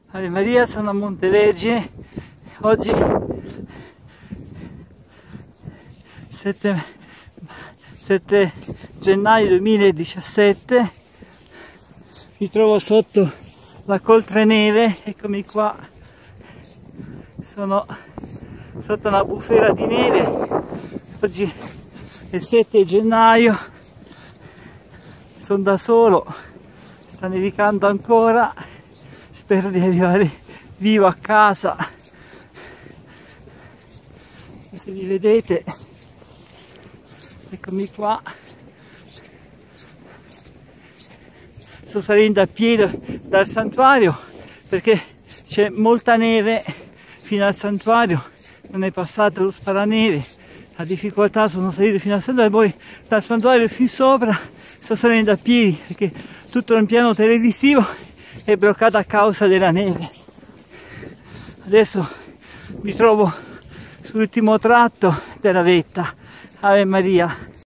Ave Maria, sono a Montevergine. Oggi 7 gennaio 2017. Mi trovo sotto la Coltreneve, eccomi qua. Sono sotto una bufera di neve. Oggi è 7 gennaio. Sono da solo. Sta nevicando ancora. Spero di arrivare vivo a casa. Se vi vedete, eccomi qua. Sto salendo a piedi dal santuario perché c'è molta neve fino al santuario, non è passato lo sparaneve, la difficoltà, sono salito fino al santuario, poi dal santuario fin sopra sto salendo a piedi perché tutto l'impianto televisivo è bloccato a causa della neve. Adesso mi trovo sull'ultimo tratto della vetta. Ave Maria.